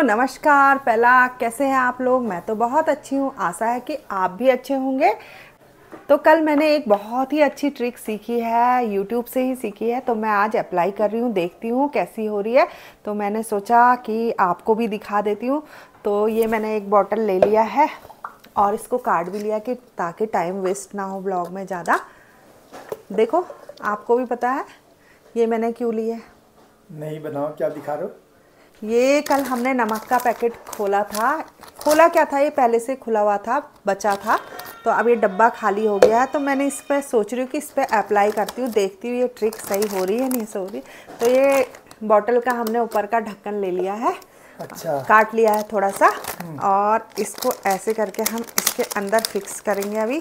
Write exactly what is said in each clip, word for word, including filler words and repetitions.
नमस्कार। पहला कैसे हैं आप लोग? मैं तो बहुत अच्छी हूँ, आशा है कि आप भी अच्छे होंगे। तो कल मैंने एक बहुत ही अच्छी ट्रिक सीखी है, यूट्यूब से ही सीखी है, तो मैं आज अप्लाई कर रही हूँ, देखती हूँ कैसी हो रही है। तो मैंने सोचा कि आपको भी दिखा देती हूँ। तो ये मैंने एक बॉटल ले लिया है और इसको काट भी लिया कि ताकि टाइम वेस्ट ना हो ब्लॉग में ज़्यादा। देखो, आपको भी पता है ये मैंने क्यों ली है। नहीं बनाओ, क्या दिखा रहे हो? ये कल हमने नमक का पैकेट खोला था। खोला क्या था, ये पहले से खुला हुआ था, बचा था। तो अब ये डब्बा खाली हो गया है, तो मैंने इस पर सोच रही हूँ कि इस पर अप्लाई करती हूँ, देखती हूँ ये ट्रिक सही हो रही है नहीं सही हो रही। तो ये बॉटल का हमने ऊपर का ढक्कन ले लिया है। अच्छा, काट लिया है थोड़ा सा, और इसको ऐसे करके हम इसके अंदर फिक्स करेंगे अभी।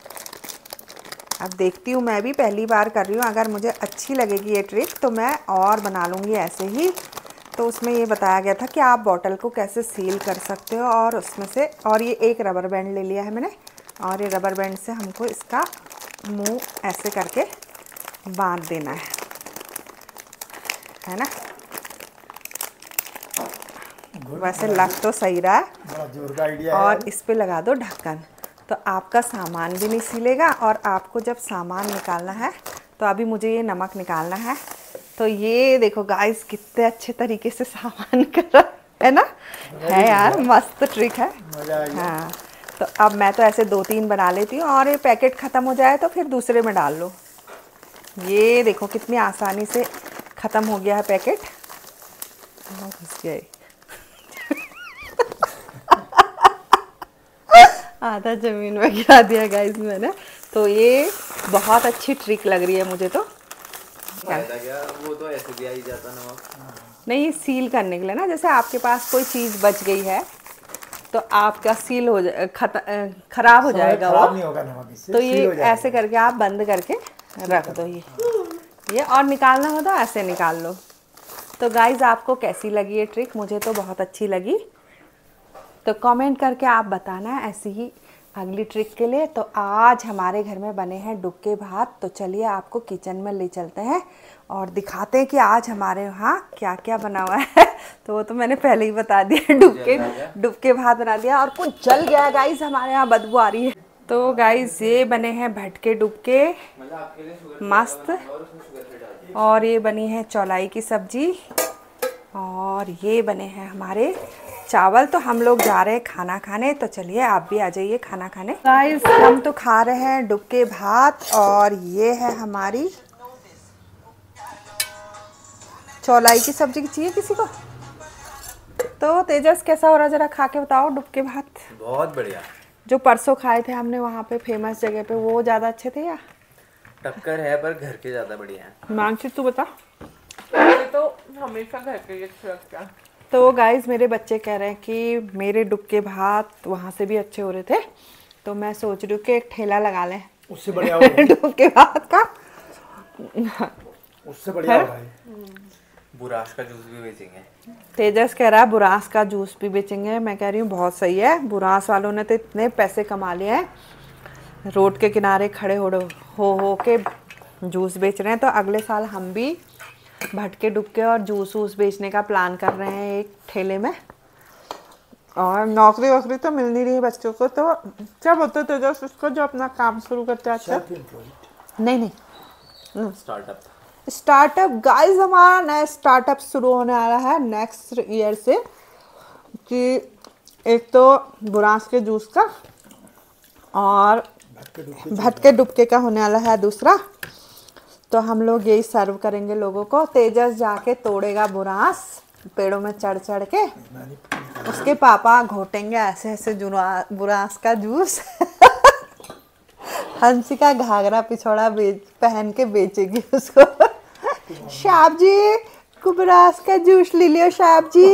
अब देखती हूँ, मैं भी पहली बार कर रही हूँ, अगर मुझे अच्छी लगेगी ये ट्रिक तो मैं और बना लूँगी ऐसे ही। तो उसमें ये बताया गया था कि आप बॉटल को कैसे सील कर सकते हो, और उसमें से और ये एक रबर बैंड ले लिया है मैंने, और ये रबर बैंड से हमको इसका मुंह ऐसे करके बांध देना है है ना। वैसे लग तो सही रहा है, बड़ा जोर का आइडिया है। और इस पे लगा दो ढक्कन, तो आपका सामान भी नहीं सीलेगा। और आपको जब सामान निकालना है, तो अभी मुझे ये नमक निकालना है। तो ये देखो गाइस, कितने अच्छे तरीके से सामान करा है ना, है यार, मस्त ट्रिक है। मजा आ गया। हाँ, तो अब मैं तो ऐसे दो तीन बना लेती हूँ, और ये पैकेट ख़त्म हो जाए तो फिर दूसरे में डाल लो। ये देखो कितनी आसानी से ख़त्म हो गया है पैकेट। घुस गए आधा ज़मीन में गिरा दिया गाइस मैंने। तो ये बहुत अच्छी ट्रिक लग रही है मुझे। तो फायदा क्या, वो तो ऐसे भी आ ही जाता नमक। नहीं, सील करने के लिए ना, जैसे आपके पास कोई चीज़ बच गई है तो आपका सील हो जाए, खराब हो जाएगा वो, खराब नहीं होगा नमक इससे, तो सील ये हो जाएगा। ऐसे करके आप बंद करके रख दो। ये ये और निकालना हो तो ऐसे निकाल लो। तो गाइज, आपको कैसी लगी ये ट्रिक? मुझे तो बहुत अच्छी लगी। तो कमेंट करके आप बताना ऐसी ही अगली ट्रिक के लिए। तो आज हमारे घर में बने हैं डुबके भात। तो चलिए आपको किचन में ले चलते हैं और दिखाते हैं कि आज हमारे यहाँ क्या क्या बना हुआ है। तो वो तो मैंने पहले ही बता दिया, डुबके डुबके भात बना दिया, और कुछ जल गया गाइस, हमारे यहाँ बदबू आ रही है। तो गाइस, ये बने हैं भटके डुबके मस्त, और ये बनी है चौलाई की सब्जी, और ये बने हैं हमारे चावल। तो हम लोग जा रहे हैं खाना खाने, तो चलिए आप भी आ जाइए खाना खाने। गाइस, हम तो खा रहे हैं डुबके भात, और ये है हमारी चौलाई की सब्जी। की चाहिए किसी को? तो तेजस, कैसा हो रहा, जरा खा के बताओ डुबके भात। बहुत बढ़िया। जो परसों खाए थे हमने वहाँ पे फेमस जगह पे, वो ज़्यादा अच्छे थे या? टक्कर है, पर घर के ज्यादा बढ़िया है। मानसी, तू बता। तो हमेशा घर के ही अच्छे लगते हैं। तो गाइस, मेरे बच्चे कह रहे हैं कि मेरे डुबके भात वहाँ से भी अच्छे हो रहे थे, तो मैं सोच रही हूँ कि एक ठेला लगा लें उससे बढ़िया होगा। डुबके भात का। उससे बढ़िया होगा ये। बुराश का जूस भी बेचेंगे। तेजस कह रहा है बुरास का जूस भी बेचेंगे। मैं कह रही हूँ बहुत सही है, बुरास वालों ने तो इतने पैसे कमा लिए हैं, रोड के किनारे खड़े हो हो हो के जूस बेच रहे हैं। तो अगले साल हम भी भटके डुबके और जूस वूस बेचने का प्लान कर रहे हैं एक ठेले में। और नौकरी वोकरी तो मिल नहीं रही है बच्चों को, तो क्या बोलते हो तेजस उसको, जो अपना काम शुरू करते हैं? अच्छा, नहीं नहीं, स्टार्टअप। स्टार्टअप। गाइस, हमारा नया स्टार्टअप शुरू होने वाला है नेक्स्ट ईयर से, कि एक तो बुरास के जूस का, और भटके डुबके का होने वाला है दूसरा। तो हम लोग यही सर्व करेंगे लोगों को। तेजस जाके तोड़ेगा बुरास पेड़ों में चढ़ चढ़ के, उसके पापा घोटेंगे ऐसे ऐसे बुरास का जूस। हंसिका घाघरा पिछोड़ा बेच पहन के बेचेगी उसको। शाब जी, बुरास का जूस ले लियो शाब जी।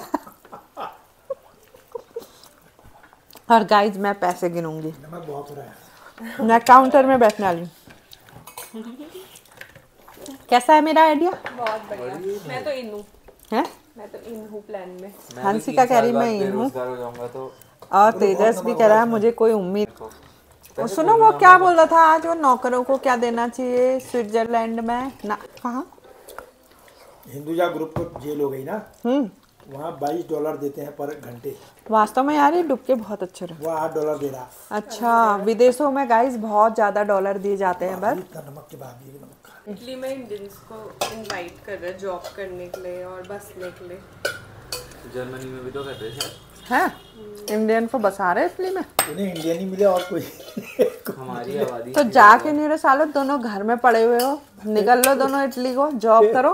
और गाइज, मैं पैसे गिनूंगी, नमक बहुत हो रहा है। मैं काउंटर में बैठने वाली हूँ। कैसा है मेरा आइडिया? बहुत बढ़िया। मैं तो इन हूँ, है मैं तो इन हूँ प्लान में। हंसिका कह रही मैं इन हूँ, बेरोजगार हो जाऊंगा तो। और तेजस भी कह रहा है मुझे कोई उम्मीद। वो सुनो, वो क्या बोल रहा था आज, वो नौकरों को क्या देना चाहिए स्विट्जरलैंड में ना, कहाँ? हिंदुजा ग्रुप को जेल हो गई ना, हम्म वहाँ बाईस डॉलर देते हैं पर घंटे। वास्तव में यार ये डुबके बहुत अच्छे रहे। वो आठ डॉलर दे रहा। अच्छा, विदेशों में गाइस बहुत ज्यादा डॉलर दिए जाते हैं बस। इतना नमक के बाद भी नमक खा। इटली में इंडियंस को इनवाइट कर रहे हैं जॉब करने के लिए और बसने के लिए। जर्मनी में भी तो कर रहे थे। हैं? इंडियन को बसा रहे इटली में। उन्हें इंडियन ही मिले और कोई हमारी आबादी तो जाके नहीं रहे सालों, दोनों घर में पड़े हुए हो, निकल लो दोनों इटली को, जॉब करो।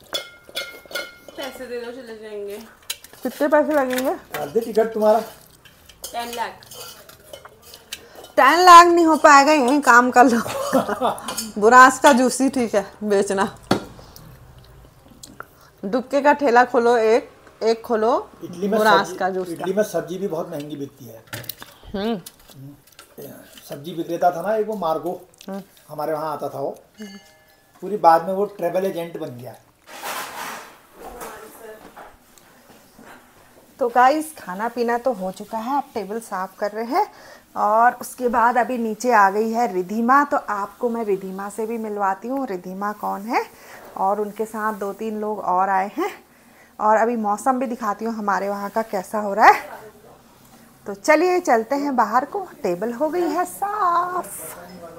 पैसे दे दो चले जाएंगे। कितने पैसे लगेंगे? आधे टिकट तुम्हारा टेन लाख। टेन लाख नहीं हो पाएगा, यहीं काम कर लो। बुरास का जूसी ठीक है बेचना। डुबके का ठेला खोलो, एक एक खोलो इटली में बुरास का जूस। इटली में सब्जी भी बहुत महंगी बिकती है। हम्म सब्जी विक्रेता था ना एक, वो मार्गो, हमारे वहाँ आता था वो। पूरी बाद में वो ट्रेवल एजेंट बन गया। तो गाइस खाना पीना तो हो चुका है, अब टेबल साफ कर रहे हैं और उसके बाद अभी नीचे आ गई है रिधिमा। तो आपको मैं रिधिमा से भी मिलवाती हूँ, रिधिमा कौन है, और उनके साथ दो तीन लोग और आए हैं। और अभी मौसम भी दिखाती हूँ हमारे वहाँ का कैसा हो रहा है। तो चलिए चलते हैं बाहर को, टेबल हो गई है साफ।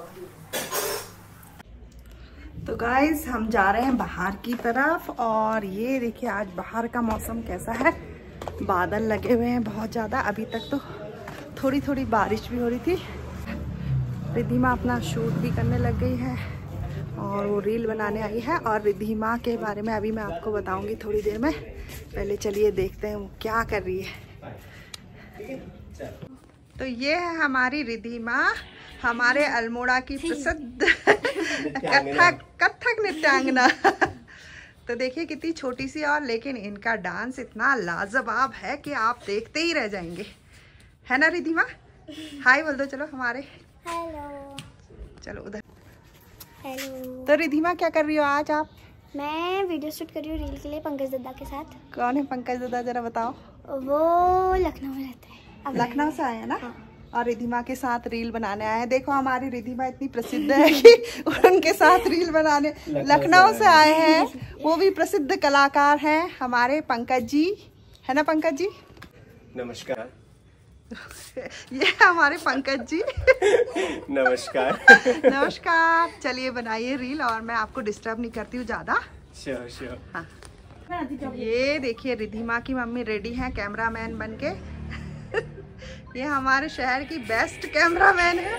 तो गाइस हम जा रहे हैं बाहर की तरफ और ये देखिए आज बाहर का मौसम कैसा है, बादल लगे हुए हैं बहुत ज़्यादा। अभी तक तो थोड़ी थोड़ी बारिश भी हो रही थी। रिधिमा अपना शूट भी करने लग गई है और वो रील बनाने आई है। और रिधिमा के बारे में अभी मैं आपको बताऊंगी थोड़ी देर में। पहले चलिए देखते हैं वो क्या कर रही है। तो ये है हमारी रिधिमा, हमारे अल्मोड़ा की प्रसिद्ध कथक कथक नृत्यांगना। तो देखिए कितनी छोटी सी, और लेकिन इनका डांस इतना लाजवाब है कि आप देखते ही रह जाएंगे, है ना रिधिमा? हाय बोल दो चलो हमारे। हेलो। चलो उधर। हेलो। तो रिधिमा क्या कर रही हो आज आप? मैं वीडियो शूट कर रही हूँ रील के लिए पंकज दद्दा के साथ। कौन है पंकज दद्दा, जरा बताओ। वो लखनऊ में रहते हैं। अब लखनऊ से आए हैं ना? हाँ। और रिधिमा के साथ रील बनाने आए हैं। देखो हमारी रिधिमा इतनी प्रसिद्ध है कि उनके साथ रील बनाने लखनऊ से आए हैं। वो भी प्रसिद्ध कलाकार हैं हमारे पंकज जी, है ना पंकज जी? नमस्कार। ये हमारे पंकज जी। नमस्कार। नमस्कार। चलिए बनाइए रील और मैं आपको डिस्टर्ब नहीं करती हूँ ज़्यादा। Sure sure. हाँ। ये देखिए रिधिमा की मम्मी रेडी हैं कैमरामैन बन के। ये हमारे शहर की बेस्ट कैमरामैन है।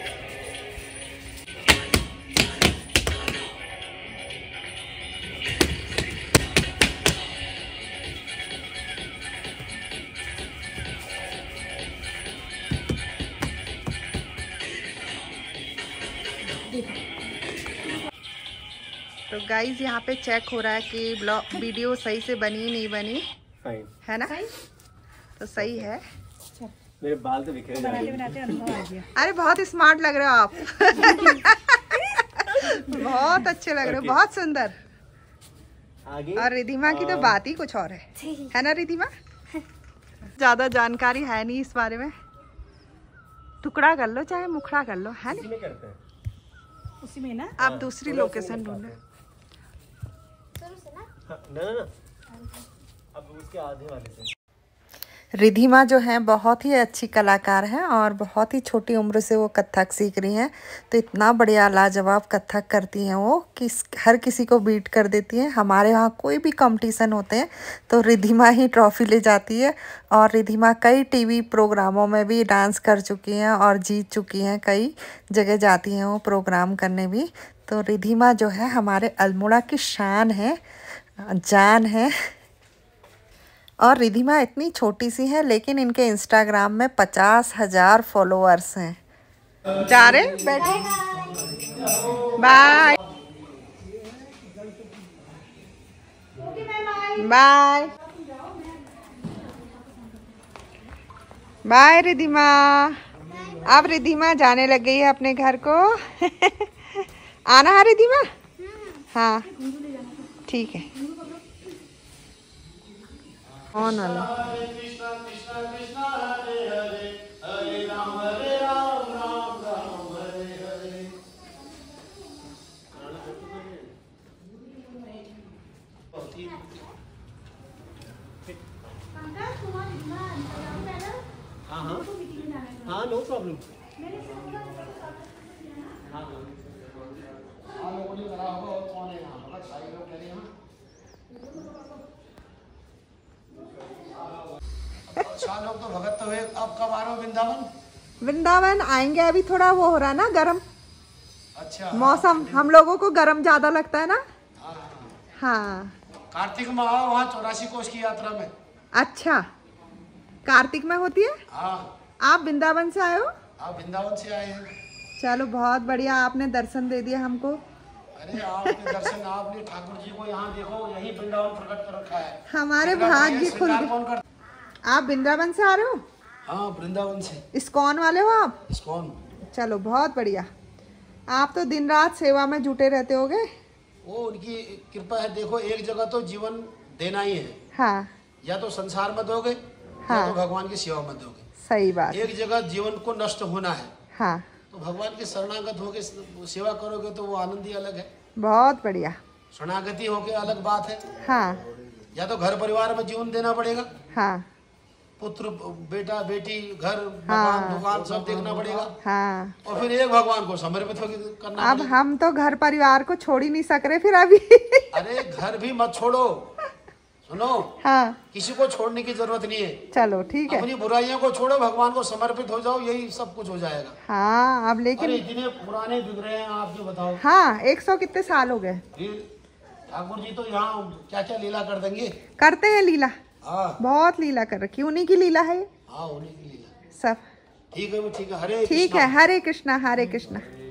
तो गाइज यहाँ पे चेक हो रहा है कि ब्लॉग वीडियो सही से बनी नहीं बनी, फाइन है ना? तो सही है। मेरे बाल तो बिखरे जा रहे हैं। अरे बहुत स्मार्ट लग रहे हो आप। बहुत अच्छे लग रहे हो, बहुत सुंदर। आगे और रिधिमा की तो बात ही कुछ और है, है ना रिधिमा? ज्यादा जानकारी है नहीं इस बारे में। टुकड़ा कर लो चाहे मुखड़ा कर लो, है इसी ना? में करते हैं। उसी में ना आप दूसरी लोकेशन ढूंढे। हाँ, ना ना ना अब उसके आधे वाले से। रिधिमा जो है बहुत ही अच्छी कलाकार हैं और बहुत ही छोटी उम्र से वो कथक सीख रही हैं। तो इतना बढ़िया लाजवाब कथक करती हैं वो कि हर किसी को बीट कर देती हैं। हमारे यहाँ कोई भी कंपटीशन होते हैं तो रिधिमा ही ट्रॉफी ले जाती है। और रिधिमा कई टीवी प्रोग्रामों में भी डांस कर चुकी हैं और जीत चुकी हैं, कई जगह जाती हैं वो प्रोग्राम करने भी। तो रिधिमा जो है हमारे अल्मोड़ा की शान है, जान है। और रिधिमा इतनी छोटी सी है लेकिन इनके इंस्टाग्राम में पचास हजार फॉलोअर्स हैं। जा रहे बैठे, बाय बाय बाय रिधिमा। अब रिधिमा जाने लग गई है अपने घर को। आना है रिधिमा? हाँ ठीक है। कौन वाला? हाँ हाँ हाँ नो प्रॉब्लम। अच्छा लोग तो भगत तो हुए, अब कब आ रहे हो वृंदावन? वृंदावन आएंगे, अभी थोड़ा वो हो रहा है ना गर्म अच्छा मौसम, हम लोगों को गर्म ज्यादा लगता है ना। हाँ कार्तिक में आओ, वहाँ चौरासी कोस की यात्रा में। अच्छा, कार्तिक में होती है। हाँ आप वृंदावन से आए हो? आप वृंदावन से आए हैं। चलो बहुत बढ़िया, आपने दर्शन दे दिया हमको। अरे आपने दर्शन, आपने ठाकुर जी को यहाँ देखो, यही वृंदावन प्रकट कर रखा है। हमारे भाग्य खुल गए। कौन करता? आप वृंदावन से आ रहे हो? हाँ वृंदावन से। इस्कॉन वाले हो आप? इस्कॉन। चलो बहुत बढ़िया, आप तो दिन रात सेवा में जुटे रहते होगे। वो उनकी कृपा है। देखो एक जगह तो जीवन देना ही है। हाँ या तो संसार में दोगे, हाँ। या तो भगवान की सेवा में दोगे। सही बात। एक जगह जीवन को नष्ट होना है। हाँ तो भगवान के शरणागत होके सेवा करोगे तो वो आनंद ही अलग है। बहुत बढ़िया। शरणागति होके अलग बात है। हाँ या तो घर परिवार में जीवन देना पड़ेगा, हाँ पुत्र बेटा बेटी घर मकान दुकान सब देखना पड़ेगा, हाँ। और फिर एक भगवान को समर्पित होकर करना अब पड़ेगा। हम तो घर परिवार को छोड़ ही नहीं सक रहे फिर अभी। अरे घर भी मत छोड़ो, सुनो। हाँ किसी को छोड़ने की जरूरत नहीं है। चलो ठीक है। अपनी बुराइयों को छोड़ो, भगवान को समर्पित हो जाओ, यही सब कुछ हो जाएगा। हाँ अब लेकिन अरे इतने पुराने दिख रहे हैं आप, जो बताओ। हाँ एक सौ कितने साल हो गए। फिर ठाकुर जी तो यहाँ क्या क्या लीला कर देंगे। करते हैं लीला, हाँ बहुत लीला कर रखी, उन्हीं की लीला है हाँ उन्हीं की लीला। सब। ठीक है वो ठीक है। हरे ठीक है, हरे कृष्णा हरे कृष्णा।